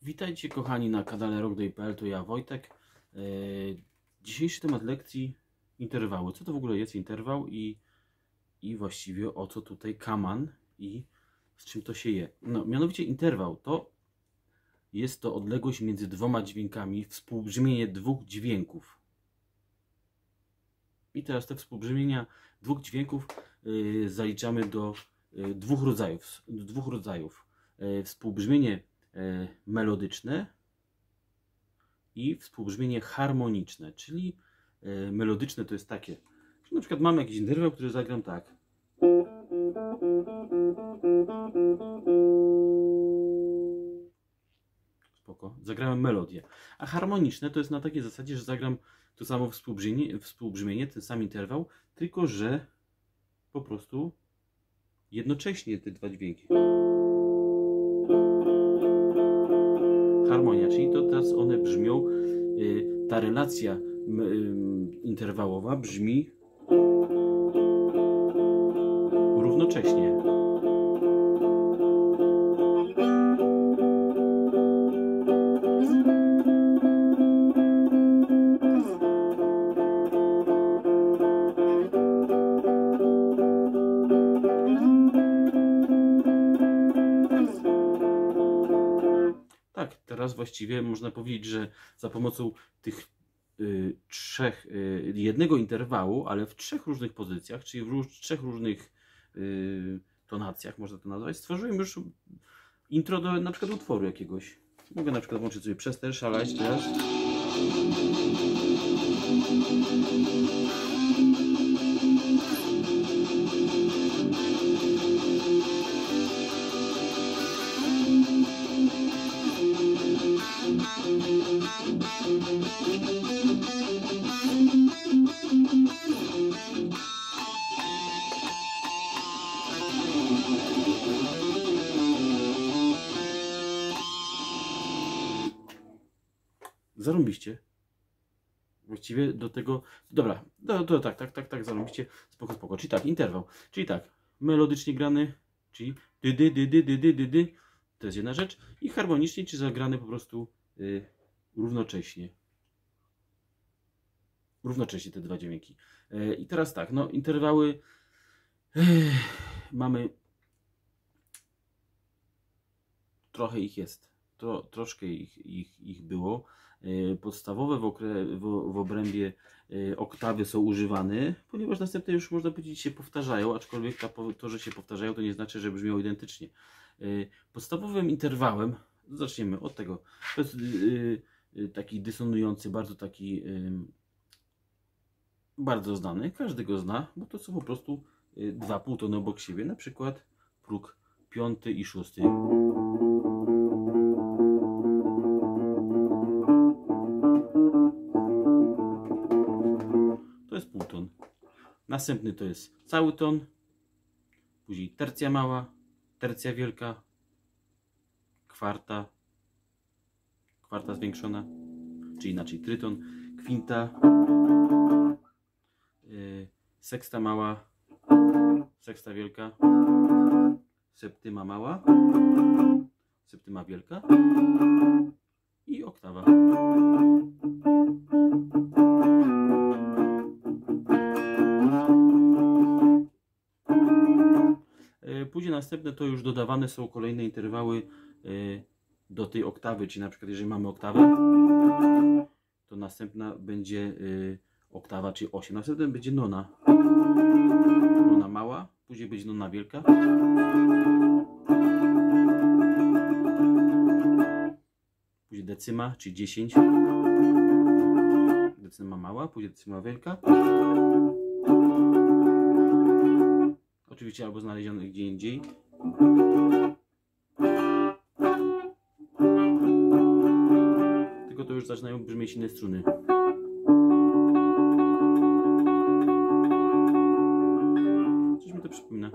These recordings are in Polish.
Witajcie kochani na kanale rockday.pl, to ja Wojtek. Dzisiejszy temat lekcji interwały. Co to w ogóle jest interwał i właściwie o co tutaj kaman i z czym to się je. No, mianowicie interwał to jest to odległość między dwoma dźwiękami, współbrzmienie dwóch dźwięków. I teraz te współbrzmienia dwóch dźwięków zaliczamy do dwóch rodzajów. Współbrzmienie melodyczne i współbrzmienie harmoniczne, czyli melodyczne to jest takie, że na przykład mamy jakiś interwał, który zagram tak. Spoko, zagrałem melodię. A harmoniczne to jest na takiej zasadzie, że zagram to samo współbrzmienie, ten sam interwał, tylko że po prostu jednocześnie te dwa dźwięki. Harmonia, czyli to teraz one brzmią, ta relacja interwałowa brzmi równocześnie. Tak, teraz właściwie można powiedzieć, że za pomocą tych jednego interwału, ale w trzech różnych pozycjach, czyli w trzech różnych tonacjach, można to nazwać, stworzyłem już intro do na przykład utworu jakiegoś. Mogę na przykład włączyć sobie Przestań szaleć teraz. Zarąbiście. Właściwie do tego... Dobra, tak, zarąbiście. Spoko. Czyli tak, interwał. Czyli tak, melodycznie grany, czyli dy. To jest jedna rzecz. I harmonicznie, czy zagrany po prostu równocześnie. Równocześnie te dwa dźwięki. I teraz tak, no interwały mamy... Trochę ich jest. Troszkę ich było. Podstawowe w obrębie oktawy są używane, ponieważ następne już można powiedzieć się powtarzają, aczkolwiek to, że się powtarzają, to nie znaczy, że brzmią identycznie. Podstawowym interwałem, zaczniemy od tego, to jest taki dysonujący, bardzo taki bardzo znany, każdy go zna, bo to są po prostu dwa półtony obok siebie, na przykład próg piąty i szósty. To jest półton. Następny to jest cały ton, później tercja mała, tercja wielka, kwarta zwiększona, czy inaczej tryton, kwinta, seksta mała, seksta wielka, septyma mała, septyma wielka i oktawa. Później następne to już dodawane są kolejne interwały do tej oktawy, czyli na przykład jeżeli mamy oktawę, to następna będzie oktawa, czyli 8. Następna będzie nona. Nona mała, później będzie nona wielka. Później decyma, czyli 10. Decyma mała, później decyma wielka. Oczywiście albo znalezione gdzie indziej. Tylko to już zaczynają brzmieć inne struny. Coś mi to przypomina.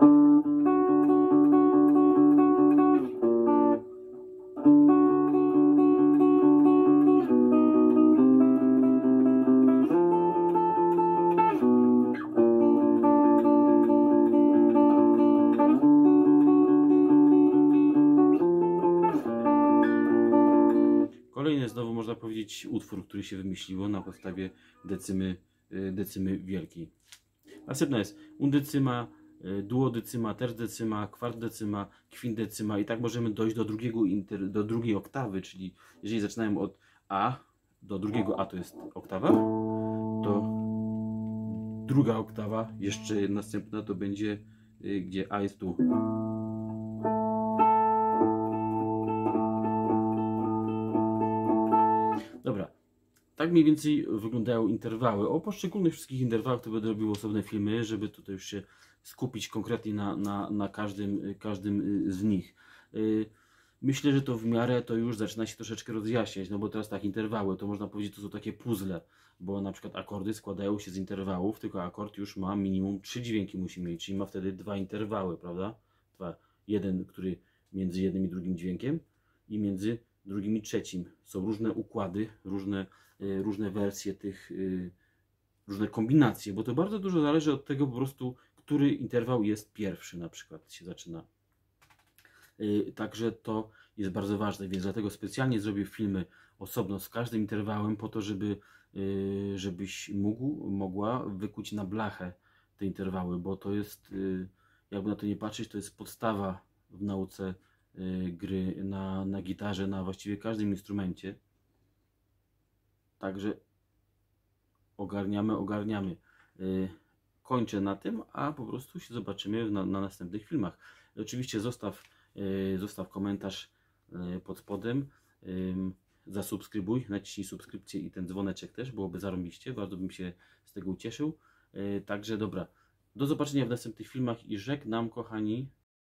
kolejny znowu można powiedzieć utwór, który się wymyśliło na podstawie decymy wielkiej. Następna jest undecyma, duodecyma, tercedecyma, kwartdecyma, kwintecyma i tak możemy dojść do drugiej oktawy, czyli jeżeli zaczynamy od A, do drugiego A to jest oktawa, to druga oktawa, jeszcze następna to będzie, gdzie A jest tu. Dobra, tak mniej więcej wyglądają interwały. O poszczególnych wszystkich interwałach to będę robił osobne filmy, żeby tutaj już się skupić konkretnie na każdym z nich. Myślę, że to w miarę to już zaczyna się troszeczkę rozjaśniać, no bo teraz tak, interwały to można powiedzieć to są takie puzzle, bo na przykład akordy składają się z interwałów, tylko akord już ma minimum 3 dźwięki musi mieć, czyli ma wtedy 2 interwały, prawda? Jeden, który między jednym i drugim dźwiękiem i między drugim i trzecim. Są różne układy, różne wersje tych, różne kombinacje, bo to bardzo dużo zależy od tego po prostu, który interwał jest pierwszy na przykład się zaczyna. Także to jest bardzo ważne, więc dlatego specjalnie zrobię filmy osobno z każdym interwałem po to, żebyś mogła wykuć na blachę te interwały, bo to jest, jakby na to nie patrzeć, to jest podstawa w nauce gry na gitarze, na właściwie każdym instrumencie. Także ogarniamy. Kończę na tym, a po prostu się zobaczymy na następnych filmach. Oczywiście zostaw komentarz pod spodem, zasubskrybuj, naciśnij subskrypcję i ten dzwoneczek też, byłoby zarąbiście, bardzo bym się z tego ucieszył. Także dobra, do zobaczenia w następnych filmach i żegnam, kochani.